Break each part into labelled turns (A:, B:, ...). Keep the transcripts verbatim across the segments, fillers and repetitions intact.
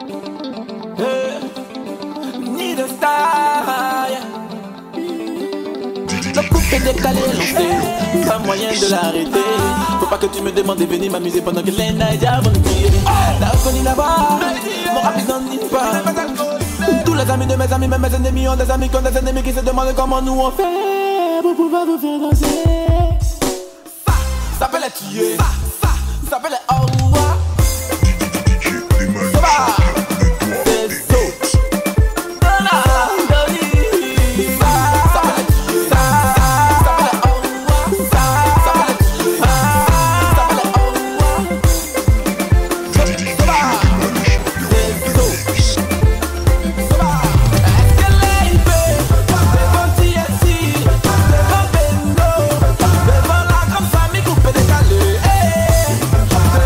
A: Hey, need a star. Le couple est décalé, lancé, pas moyen de l'arrêter. Faut pas que tu me demandes de venir m'amuser pendant que les Naïdia vont crier. T'as reconnu là-bas, mon rap ils n'en disent pas. Tous les amis de mes amis, même mes ennemis ont des amis qui ont des ennemis qui se demandent comment nous on fait pour pouvoir vous faire danser. Ça, ça s'appelle les tuer, ça, ça, ça s'appelle les aouah. Ça va, c'est so.
B: Hey!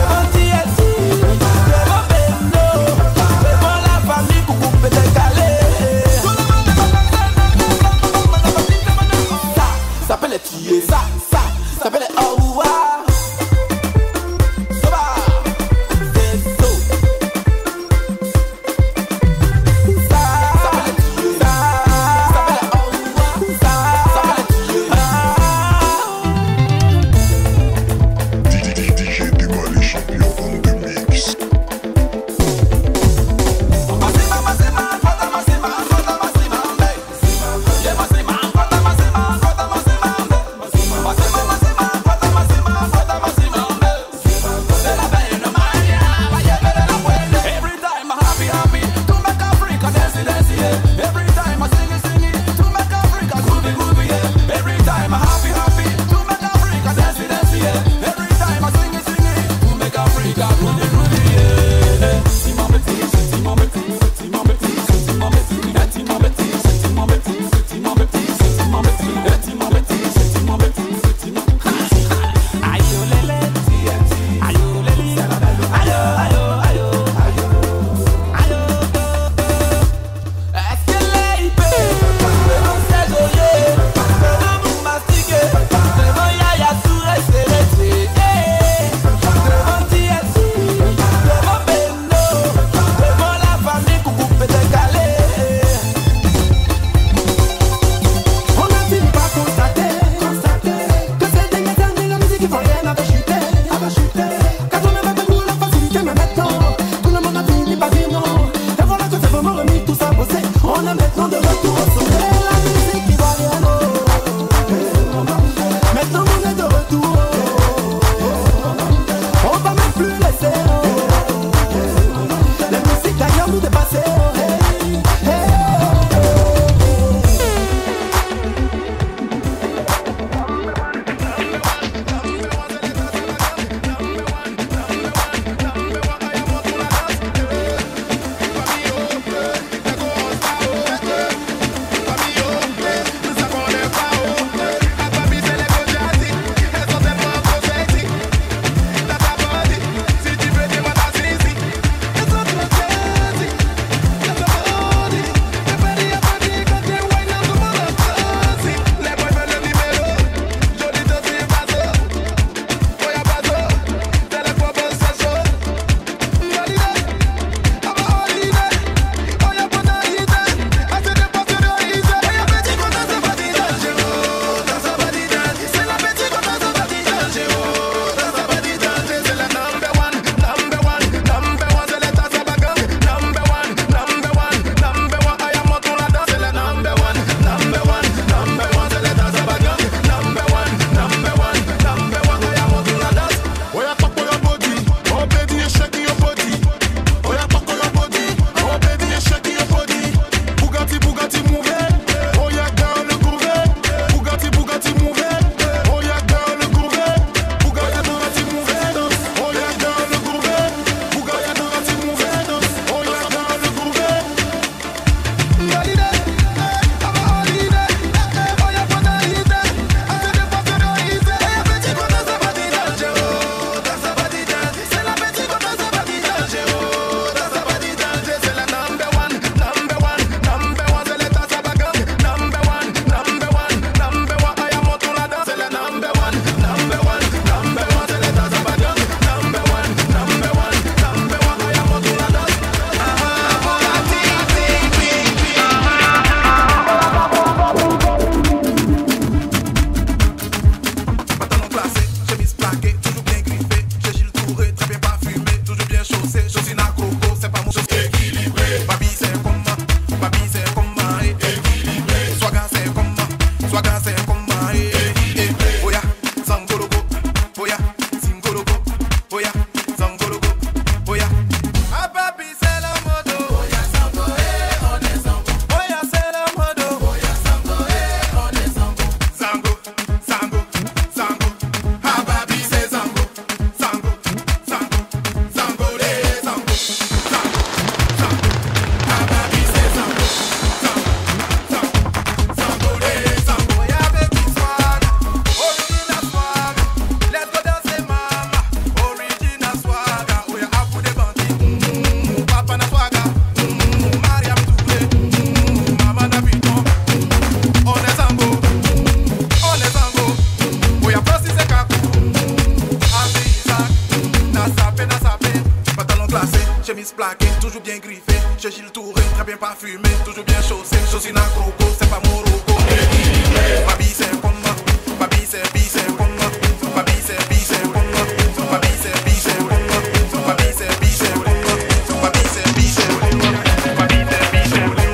B: chemise plaquée, toujours bien griffée. Chez Gilles Touré, très bien parfumé, toujours bien chaussé. Chaussine à croco, c'est pas Morocco. Ma bille c'est comme moi, ma bille c'est bille c'est comme moi. Ma bille c'est bille c'est comme moi, ma bille c'est bille c'est comme moi. Ma bille c'est bille c'est comme moi, ma bille c'est bille c'est comme moi. Ma bille c'est bille c'est comme moi.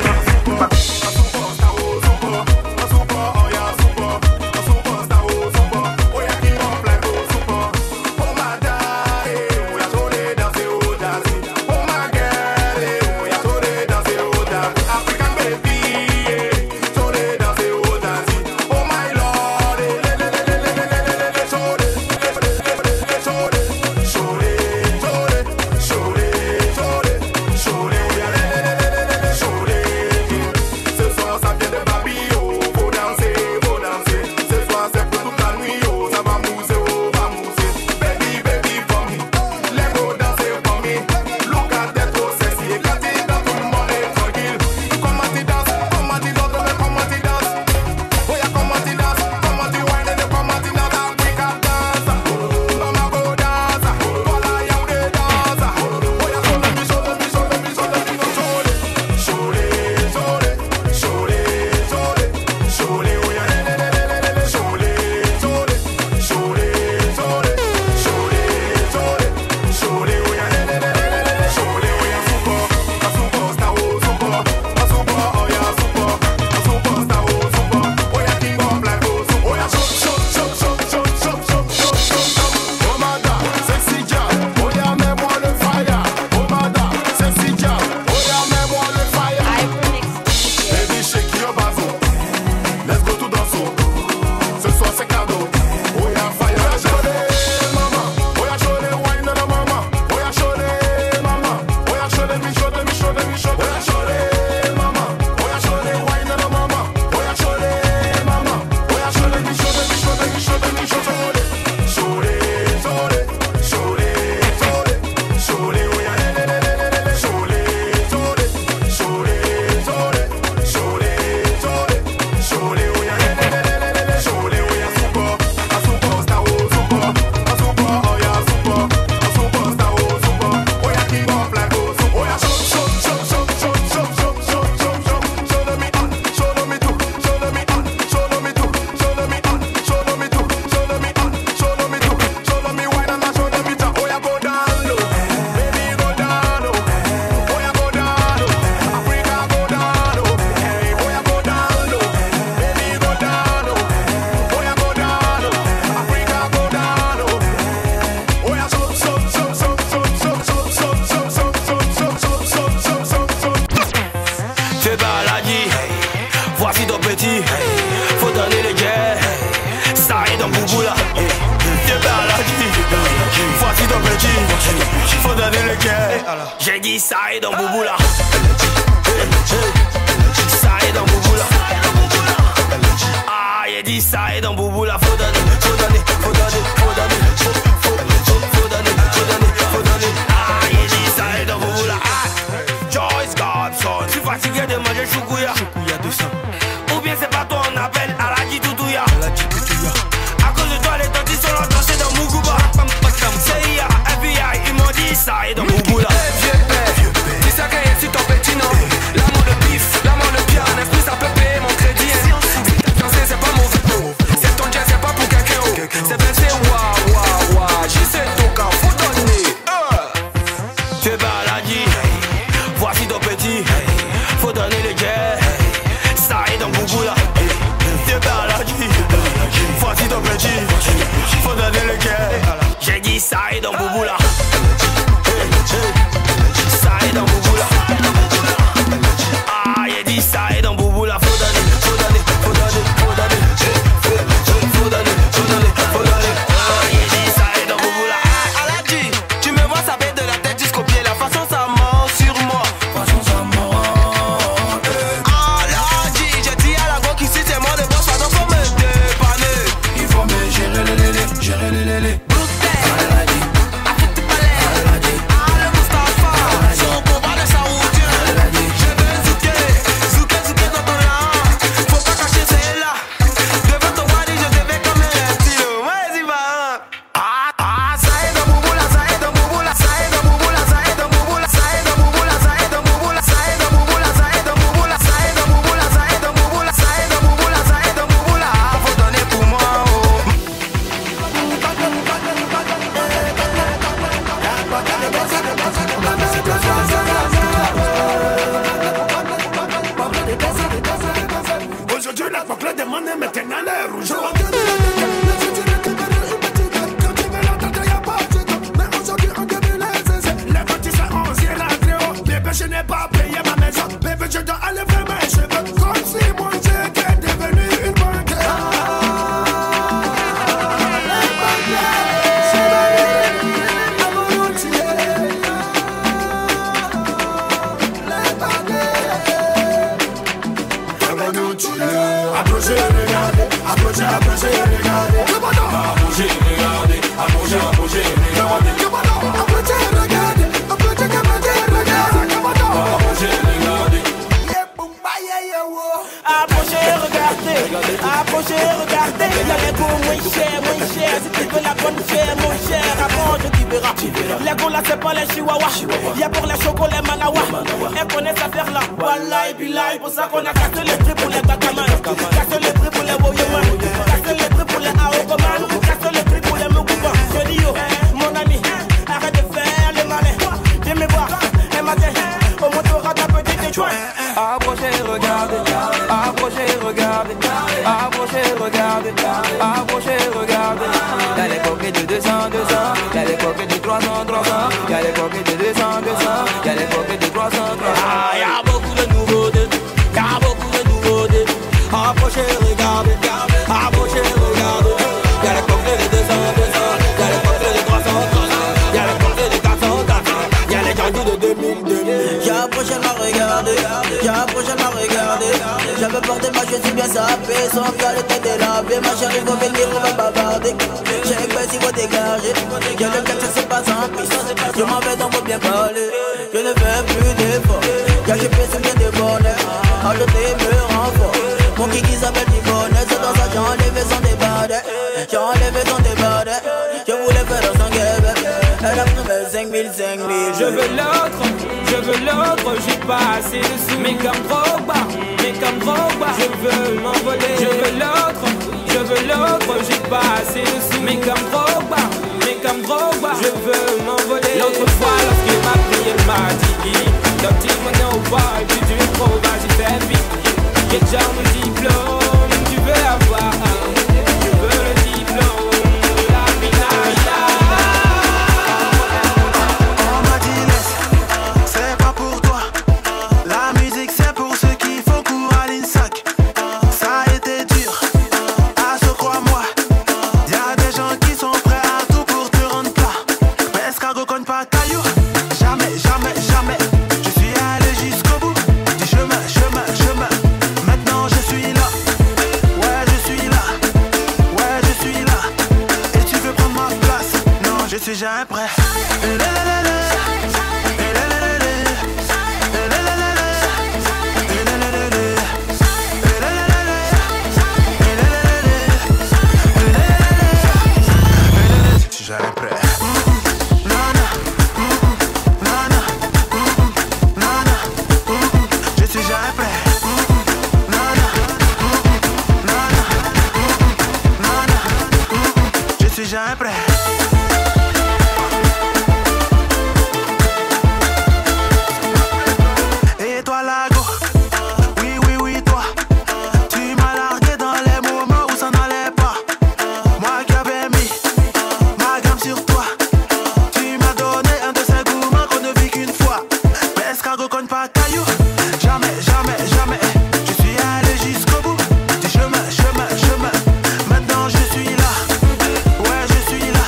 C: J'ai dit ça est dans Bouboula. Ça est dans Bouboula. Ah, j'ai dit ça est dans Bouboula. Faut donner, faut donner, faut donner, faut donner, faut, faut, faut, faut donner, faut donner, faut donner. Ah, j'ai dit ça est dans Bouboula. Ah, Joyce Godson. Je suis fatigué de manger choukouya. Choukouya deux cents. Ou bien c'est pas toi on appelle Aladji Toutouya. Aladji Toutouya. À cause de toi les tantis sont entrancés dans Mougouba. C I A, F B I, ils m'ont dit ça est dans Bouboula.
D: C'est blessé, waouh, waouh, waouh. J'y sais ton cas, faut donner.
C: Tu es baladie, voici ton petit. Faut donner le jet. Ça est dans Bouboula. Tu es baladie, voici ton petit. Faut donner le jet. J'ai dit ça est dans Bouboula. Ça est dans Bouboula. Ah, j'ai dit ça est dans Bouboula. Faut donner, faut donner, faut donner, faut donner. Faut donner, faut donner, faut donner. Ah, j'ai dit ça est dans Bouboula.
D: Aladji, tu me vois saper de la tête jusqu'au pied. La façon ça ment sur moi. Façon ça ment. Aladji, j'ai dit à la go qu'ici c'est moi de boss. Pardon, faut me dépanner. Il faut me gérer les lélés, gérer les lélés. Aladji,
E: pas payer ma maison. Bébé, je dois aller faire mes cheveux. Comme si moi j'étais devenu une banque. Approchez, regardez, approchez, approchez, regardez. Approchez, regardez, approchez, approchez, regardez. Approchez, regardez, approchez, approchez, regardez. Approchez, regardez.
A: Approchez, regardez, approchez, regardez. Y'a les goûts moins chers, moins chers. Si tu veux la bonne chair, mon cher, approche, tu verras. Les goûts là, c'est pas les chihuahuas. Y'a pour les chocos, les manawa. Elle connaît sa terre là. Wallah et billah, pour ça qu'on a cassé les prix pour les gataman. Cassé les prix pour les woyoman. Cassé les prix pour les aokoman. Cassé les prix pour les moukouban. Je dis yo, mon ami, arrête de faire le malin. Viens me voir, un matin, au moto à ta petite étoile.
D: Approchez, regardez, approchez, regardez, approchez, regardez, approchez, regardez. Y'a les coquets de deux cents, deux cents, y'a les coquets de trois cents, trois cents, y'a les coquets de deux cents, deux cents, y'a les coquets de trois cents, trois cents.
A: Ah, y'a beaucoup de nouveautés, y'a beaucoup de nouveautés. Approchez, regardez, approchez, regardez. Y'a les coquets de deux cents, deux cents, y'a les coquets de trois cents, trois cents, y'a les coquets de quatre cents, quatre cents, y'a les jardins de deux mille, deux mille. Y'a prochainement regardé, y'a prochainement regardé. J'avais porté ma chute si bien sapée, sans faire le tête délavé. Ma chérie, faut venir, on va bavarder. J'ai fait si vous dégagez. Y'a le gars, ça c'est pas sans piste. Je m'en vais donc pour bien parler. Je ne fais plus d'efforts. Y'a j'ai fait bien de bonheur. Ajouter me rend fort. Mon kiki s'appelle Tivonnet. C'est dans ça j'ai enlevé son débadet. J'ai enlevé son débadet. Je voulais faire un Québec. Elle a pris mes cinq mille, cinq mille.
F: Je veux l'autre, je veux l'autre, j'ai pas assez de sous. Mais comme Drogba, mais comme Drogba, je veux m'envoler. Je veux l'autre, je veux l'autre, j'ai pas assez de sous. Mais comme Drogba, mais comme Drogba, je veux m'envoler. L'autre fois lorsqu'il m'a pris, il m'a dit Don't take my no boy, tu tu es trop, vas-y fais vite. J'ai déjà mon diplôme, tu veux l'avoir. Je veux le diplôme, la finale.
B: On m'a dit laisse, c'est pas pour toi. La musique c'est pour ceux qui font cours à l'INSAC. Ça a été dur, à ce crois-moi. Y'a des gens qui sont prêts à tout pour te rendre plat. Mais escargot cogne pas caillou. Jamais, jamais, jamais. Je suis allé jusqu'au bout du chemin, chemin, chemin. Maintenant je suis là. Ouais, je suis là. Ouais, je suis là. Et tu veux prendre ma place? Non, je suis jamais prêt. Je suis jamais prêt. Je suis jamais prêt. Je suis jamais prêt. Et toi Lago, oui oui oui toi, tu m'as largué dans les moments où ça n'allait pas. Moi qui avais mis ma gamme sur toi, tu m'as donné un de ces gourmands qu'on ne vit qu'une fois. Mais escargot cogne pas caillou. Jamais, jamais, jamais. Je suis allé jusqu'au bout du chemin, chemin, chemin. Maintenant je suis là. Ouais, je suis là.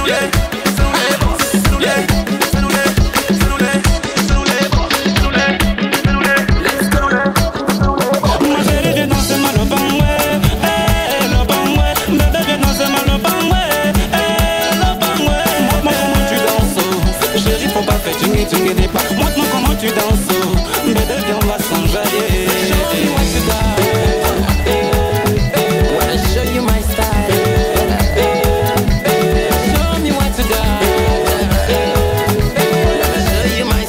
F: Montre-moi comment tu danses, bébé viens on va s'enjailler. Show me what you got, wanna show you my style. Show me what you got, wanna show you my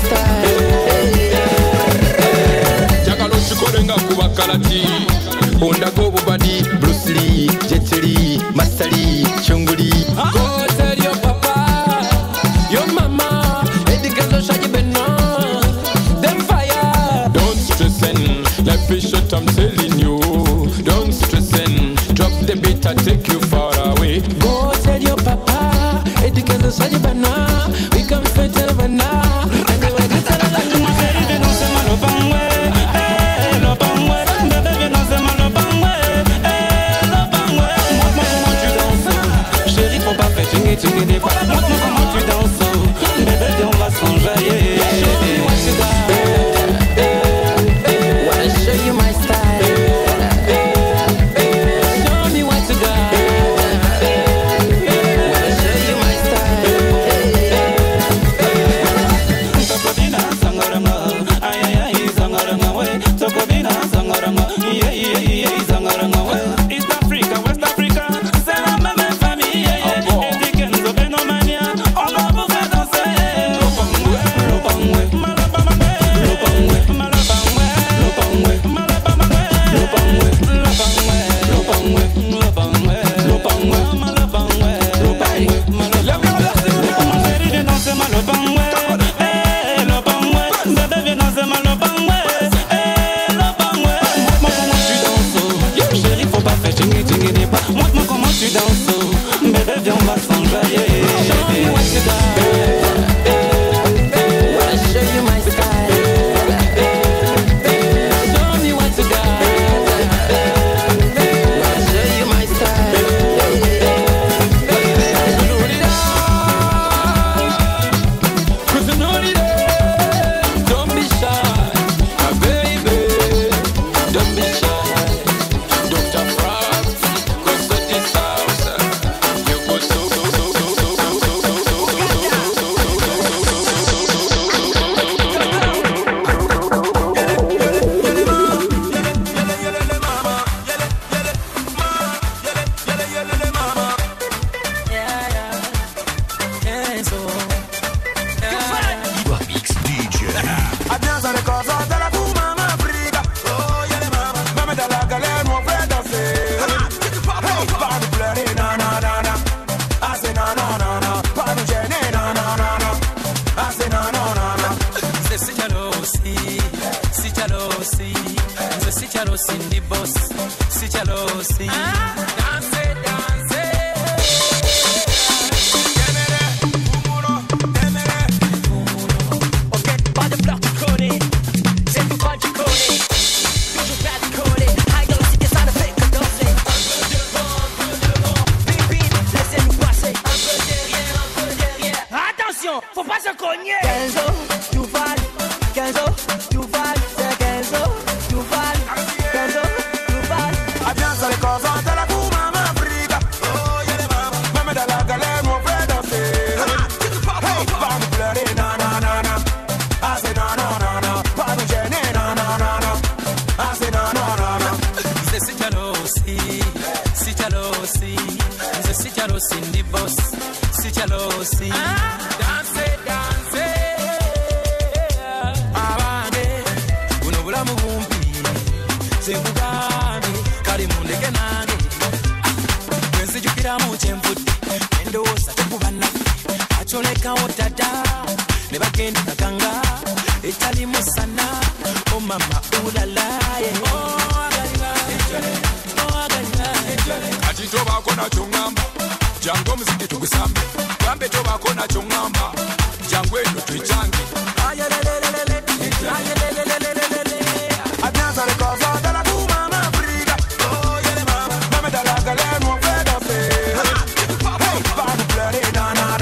F: style.
G: Jagalo chikolenga kuba kalati, onda go body, Bruce Lee, Jet Li, Master Lee, Chunguli.
F: Go tell your papa, your mama.
G: Life is short, I'm telling you. Don't stress and drop the beat, I take you far away.
F: Go tell your papa, éducation soit du banana. We come straight to the banana. And the way you tell her like my baby, viens danser mal au bangway. Eh, le bangway. Bébé, viens danser mal au bangway. Eh, le bangway. Montre-moi comment tu danses. Chérie, faut pas faire chingue chingue des pas. Montre-moi comment tu danses. Bébé, viens, on va s'enjailler. Show you my style. Show me what you got. Wanna show you my style. Tokobina sangorama, ay ay ay sangorama we. Tokobina sangorama, yeah yeah yeah sangorama we. East Africa, West Africa, c'est la même famille. Indigenzo Benomania, on va vous faire danser. Lopangwe, lopangwe, malabamwe, lopangwe, malabamwe. Montre-moi comment tu danses, bébé viens on va s'enjailler. Show me what you got, wanna show you my style. Show me what you got, wanna show you my style. Cause you know it, don't be shy, my baby, don't be shy. Doctor Frost, cause of this house, you go so, so, so, so, so, so, so, so, so, Cindy boss, si jalousy. Dance, dance. Ok, pas de bloc, tu connais. C'est tout quoi tu connais. Toujours pas de connais. High dose, si t'es ça ne fait que danser. Un peu devant, un peu devant. Bip bip, laissez-nous passer. Un peu derrière, un peu derrière. Attention, faut pas se cogner. Kenzo, tu vas. Kenzo, tu vas. C'est Kenzo, tu vas. Kenzo, tu vas.
B: Abbiamo le cose della tua mamma Africa. Oh, yeah, mama. Mamma della galera, mon frère danser. Hey, pas nous pleurer, na na na na. Ah, c'est na na na na. Pas nous gêner, na na na na. Ah, c'est na na na na.
F: C'est si jalousy, si jalousy. C'est si jalousy, Cindy boss, si jalousy. Danse, danse. Abane, buno bulamu bumpi. Sekugambi, kali mundeke nange. Kwenzijukira mu kyemvudde, endowooza tekuba naffe. Acolekawo dada, ne bagenda kaganga. Etali musana, oh mama ulalaye. Oh agaliba, oh agaliba.
G: Ati tobako nakyo ŋŋamba, jangu omuziki tugusambe. Gambe tobako nakyo ŋŋamba, jangu eno twekyange.
F: Ayelelelelele, ayelelelelele.
B: Abbiamo le cose della tua mamma Africa. Oh, yeah, mama. Mamma della galera, mon frère danser. Hey, pas nous pleurer, na na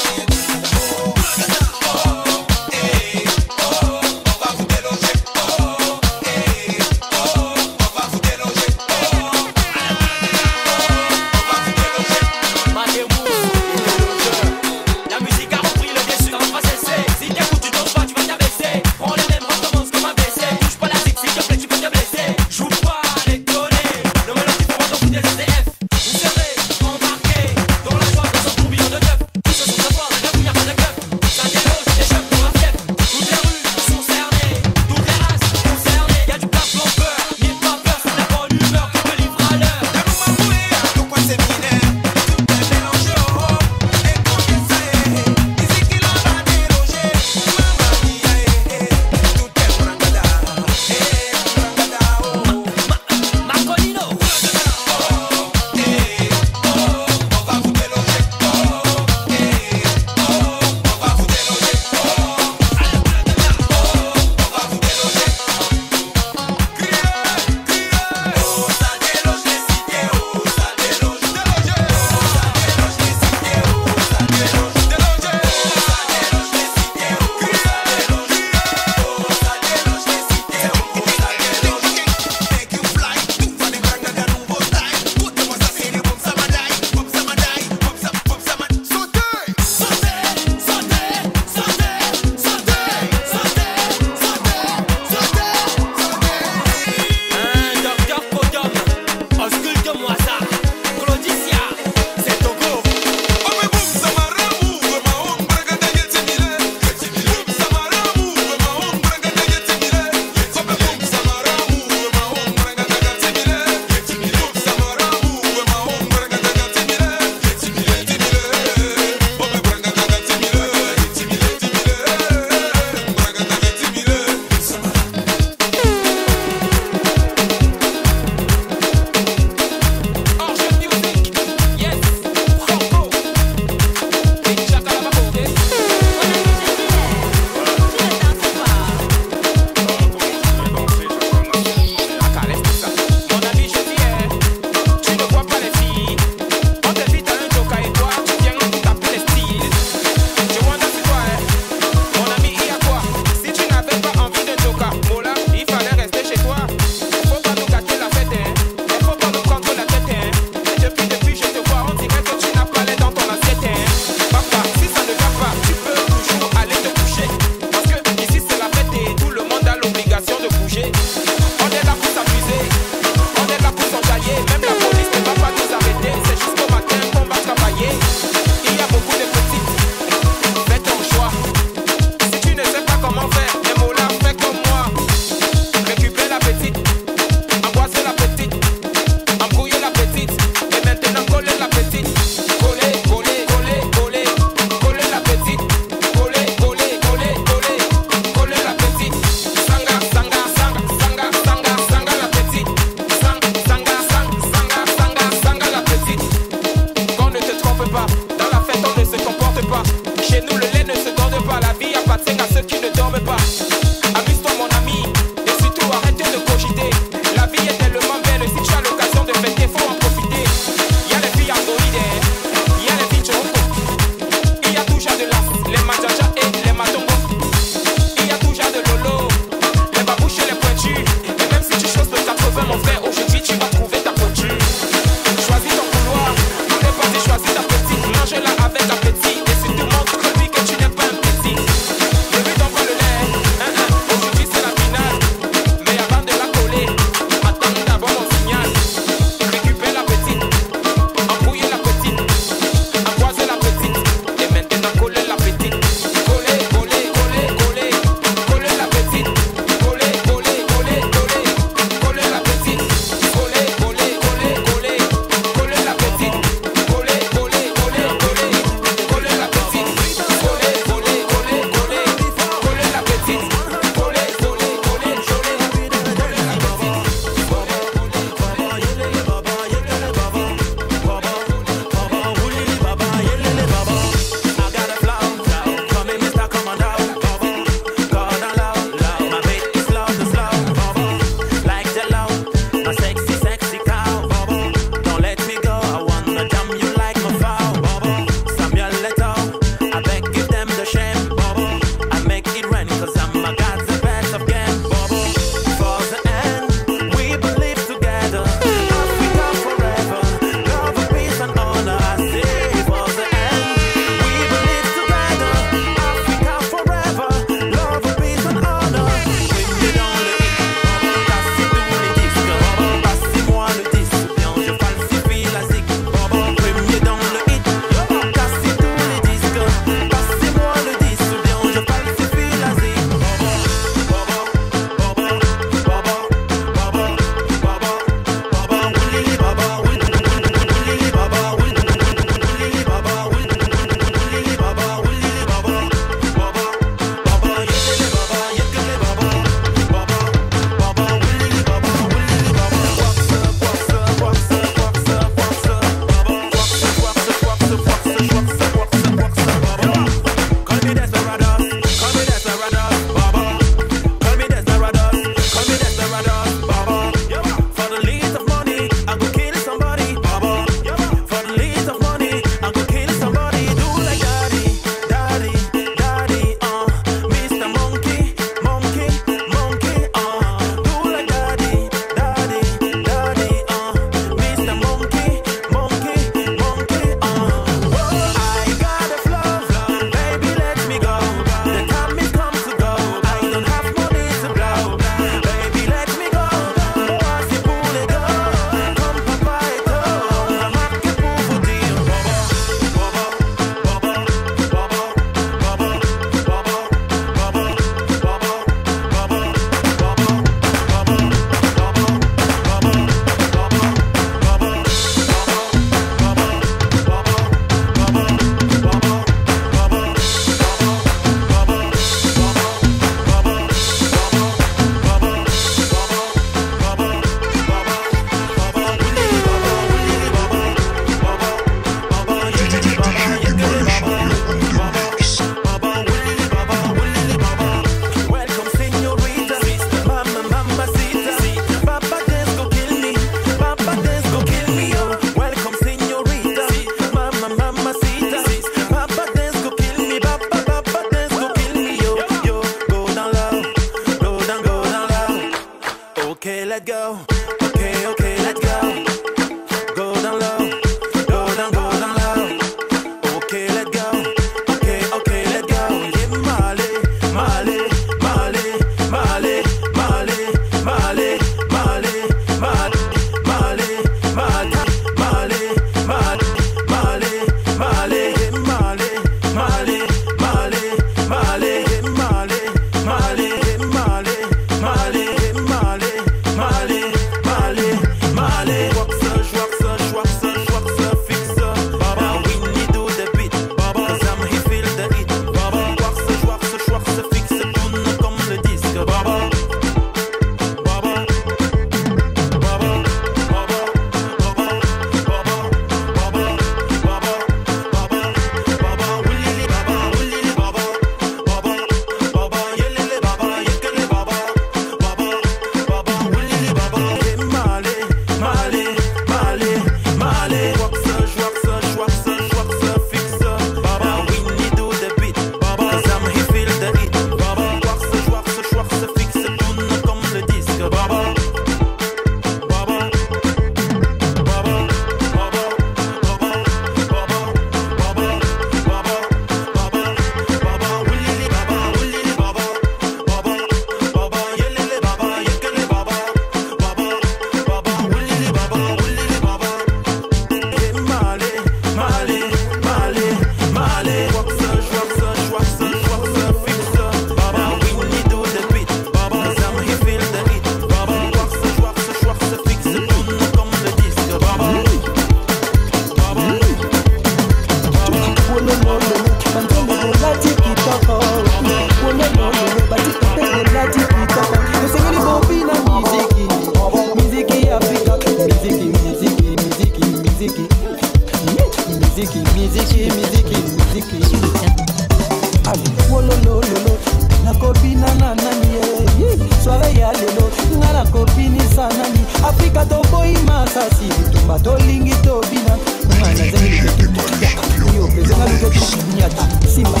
A: lolo lolo na copine na nani soirée ya lelo nga na copine sanani Afrika to boy masasi tumba to lingi to bina nga na zeli yo pesa nga luko nyata simba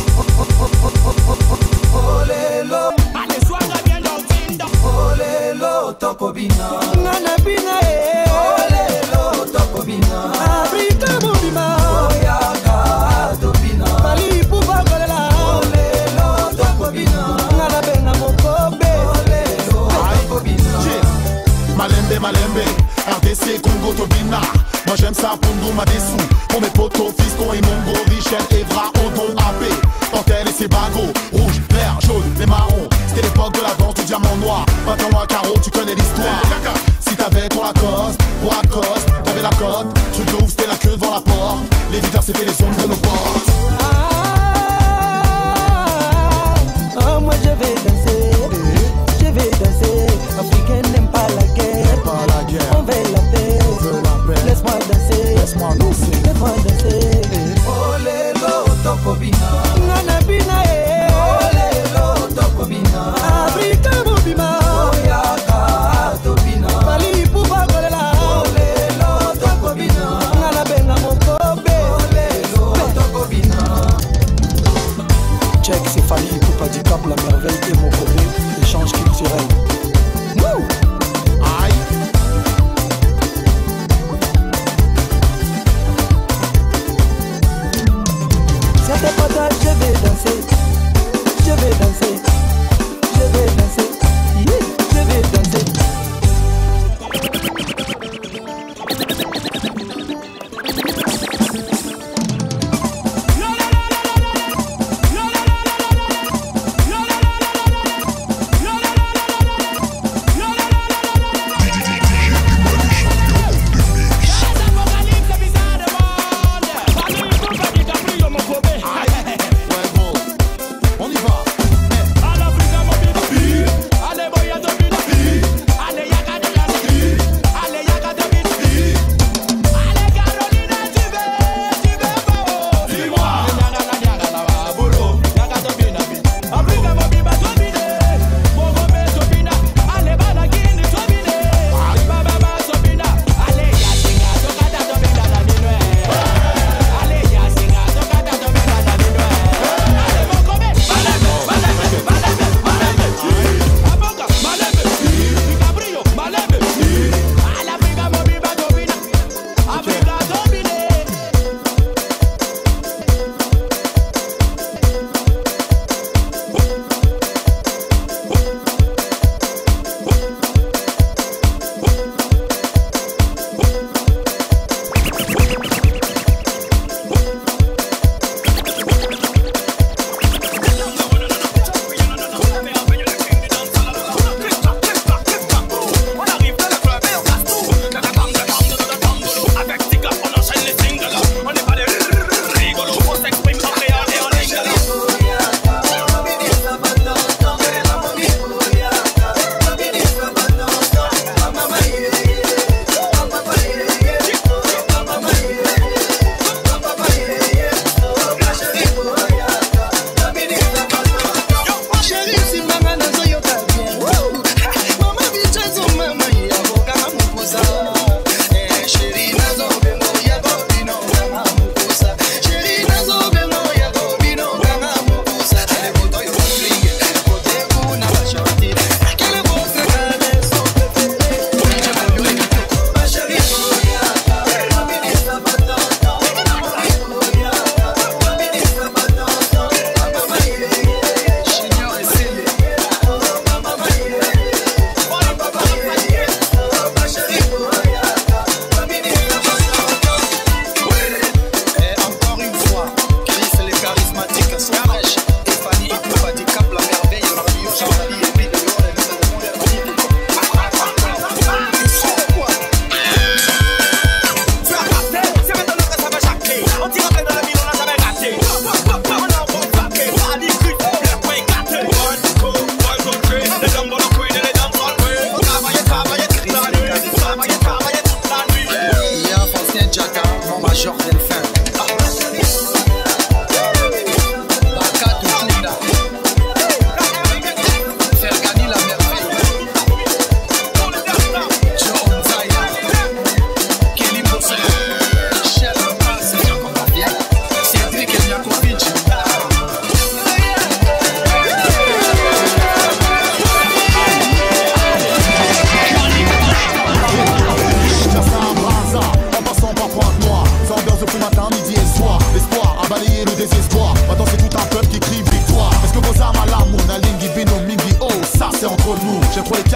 A: olelo ale swanga bien dormindo olelo toko bina nga na bina eh olelo toko bina Afrika mo bina oya ka to bina bali pupa kolela olelo toko bina nga na benga mokobe olelo toko bina
H: Malembe Malembe R D C Congo Tobina. Moi j'aime ça pour nous ma dessous. Pour mes potos, Fiston et Mongo, Richel, Evra, Odon, A P Pantel et ses bagos, rouge, vert, jaune, les marrons. C'était l'époque de la danse du diamant noir. Maintenant à carreau, tu connais l'histoire. Si t'avais ton Lacoste, pour Lacoste, t'avais la cote. Truc de ouf, c'était la queue devant la porte. Les videurs c'était les ombres de nos portes.
A: Ah, oh, moi je vais danser, je vais danser. Africaine n'aime pas la guerre,
H: pas la guerre.
A: On veut la paix,
H: on veut la paix.
A: Laisse-moi danser,
H: laisse-moi danser,
A: laisse-moi danser. Olelo toko bina, nana bina eh. Olelo toko bina, Afrika mo bina. Oyaka to bina, bali pupa kolela. Olelo toko bina, nana benga mokobe. Olelo toko bina. Check c'est Fali Poupa du Cap, la merveille et Mokobe, échange culturel. Wouh!
H: Aïe!
A: C'était pas toi, je vais danser, je vais danser, je vais danser, yeah, je vais danser.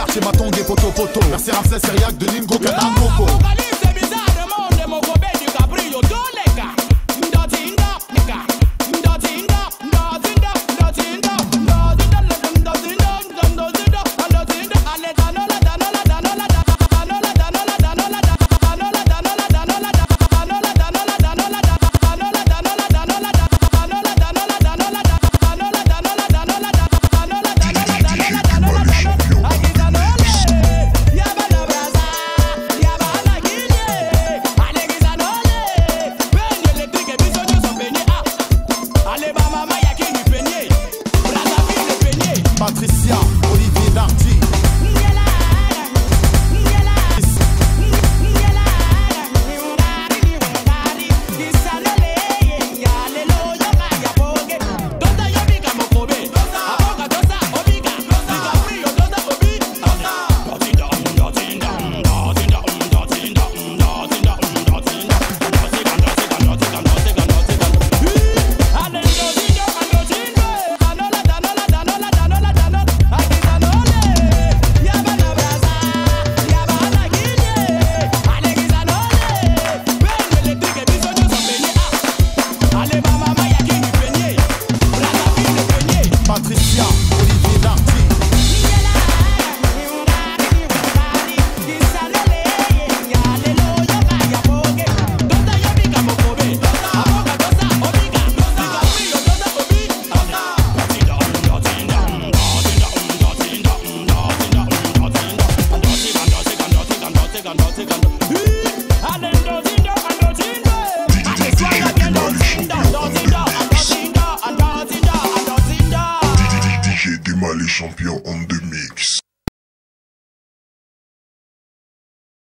H: quartier Matong et Poto Poto. Merci Ramsès Seriac de Ningo Kana Coco.
I: C'est bizarre le monde de mon gobé du Cabrillo. Tous les gars. Ndotinda, nigga. Ndotinda, ndotinda, ndotinda, ndotinda, ndotinda, ndotinda, ndotinda. Allez, danola, danola, danola, danola, danola, danola, danola, danola, danola, danola, danola, danola, danola, danola, danola, danola, danola,
H: Patricia, Olivier Darty. Patricia, Olivier Darty.
J: D J Dima les champions en deux mix.